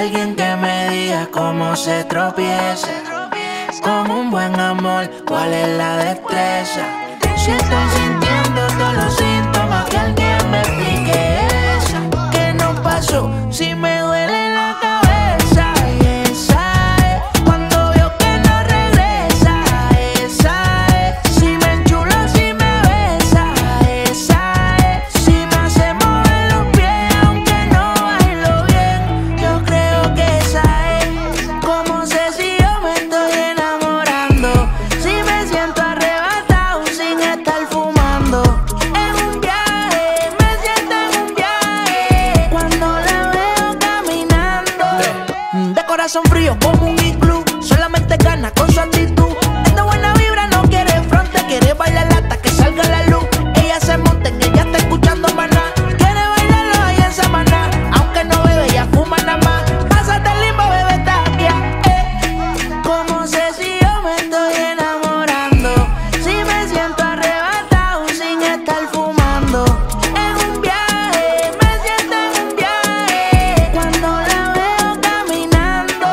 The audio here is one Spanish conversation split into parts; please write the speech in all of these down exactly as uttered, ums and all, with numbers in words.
Alguien que me diga cómo se tropieza con un buen amor, cuál es la destreza. Si estoy sintiendo todos los síntomas, que alguien me explique eso. ¿Qué nos pasó? Si me duele la cabeza, y esa es cuando veo que no regresa. Esa es si me enchulo, si me besa. Esa es si me hace mover los pies aunque no bailo bien. Yo creo que esa es. ¿Cómo sé si yo me estoy enamorando? Si me siento arrebatado sin estar fumando. En un viaje, me siento en un viaje cuando la veo caminando. De corazón frío como un iglú, solamente gana con su actitud. Es de buena vibra, no quiere fronte, quiere bailar hasta que salga la luz. Ella se monta en ella, está escuchando maná. Quiere bailarlo ahí en Samaná, aunque no bebe, ella fuma nada más. Pásate el limbo, bebé, tapia, eh. ¿Cómo sé si yo me estoy enamorando? Si me siento arrebatado sin estar fumando. En un viaje, me siento en un viaje cuando la veo caminando.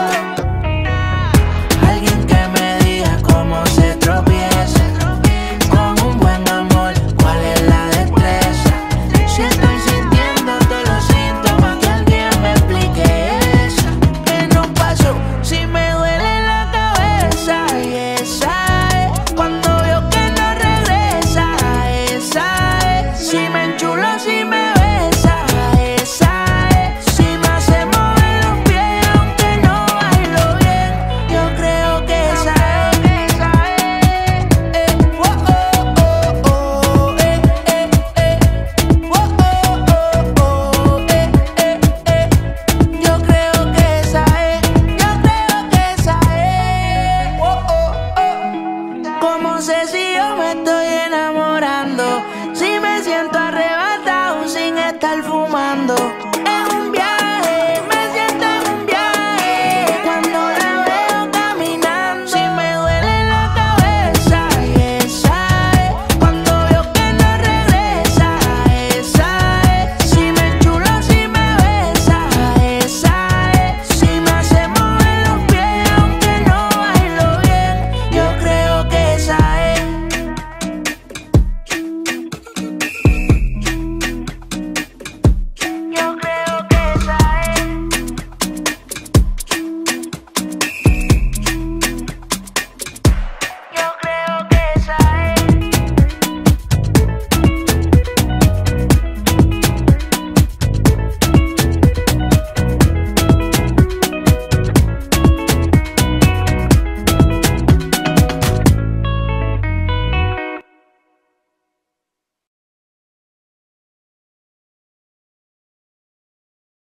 Alguien que me diga cómo se tropieza con un buen amor, cuál es la destreza. Si estoy sintiendo todos los síntomas, que alguien me explique eso. ¿Qué nos pasó? Si me duele la cabeza, y esa es cuando veo que no regresa. Esa es si me enchulo, si me besa. Esa es si me hace mover los pies aunque no bailo bien. Yo creo que esa es. Esa es. Eh, oh, oh, oh, oh, eh, eh, eh. Oh, oh, oh, oh, eh, eh, eh. Yo creo que esa es. Yo creo que esa es. Oh, oh, oh. ¿Cómo sé si